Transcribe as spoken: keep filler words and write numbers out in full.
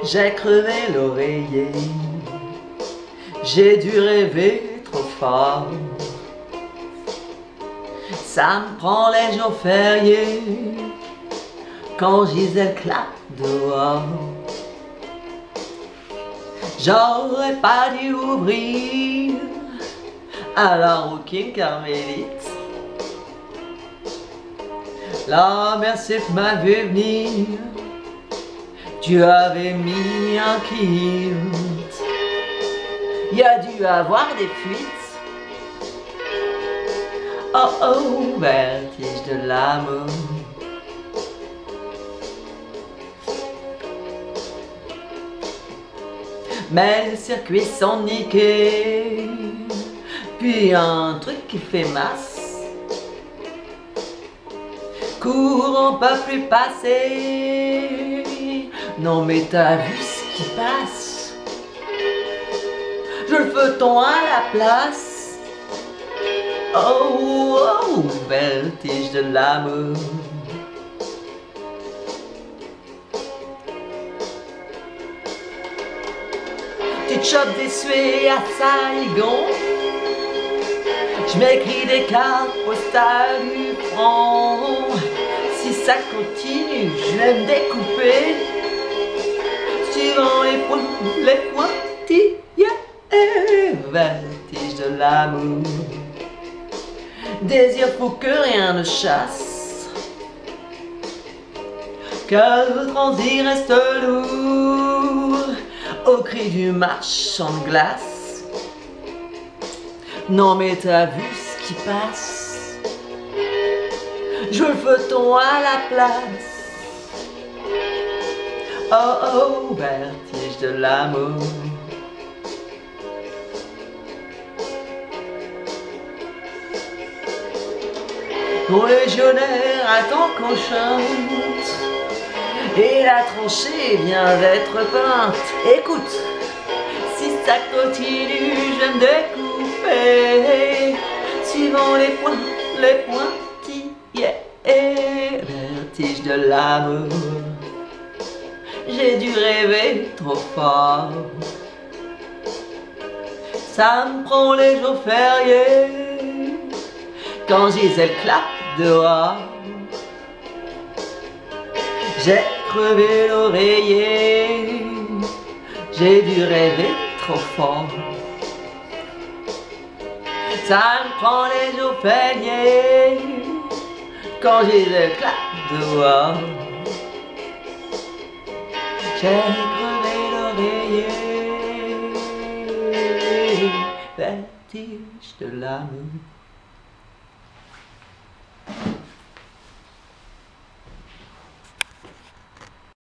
J'ai crevé l'oreiller, j'ai dû rêver trop fort. Ça me prend les jours fériés quand Gisèle claque dehors. J'aurais pas dû ouvrir à la rouquine carmélite. La merci m'a vu venir, tu avais mis un kilt. Y a dû avoir des fuites. Oh oh, vertige de l'amour. Mes circuits sont niqués, puis un truc qui fait masse. Courant peut plus passer. Non mais t'as vu ce qui passe? Je le feuilleton à la place. Oh, oh, vertige de l'amour. Tu te chopes des suées à Saigon. Je m'écris des cartes postales du front. Si ça continue, je vais me découper suivant les points, les pointillés. Vertige de l'amour. Désir fou que rien ne chasse, que le transit reste lourd au cri du marchand de glace. Non mais t'as vu ce qui passe? Je le feuilleton à la place. Oh oh, vertige de l'amour. Pour le légionnaire, attends qu'on chante, et la tranchée vient d'être peinte. Écoute, si ça continue, je vais me découper suivant les points, les pointillés. Vertige de l'amour. J'ai dû rêver trop fort. Ça me prend les jours fériés quand Gisèle claque dehors. J'ai crevé l'oreiller, j'ai dû rêver trop fort. Ça me prend les jours fériés quand Gisèle claque dehors. J'ai crevé l'oreiller, vertige de l'amour.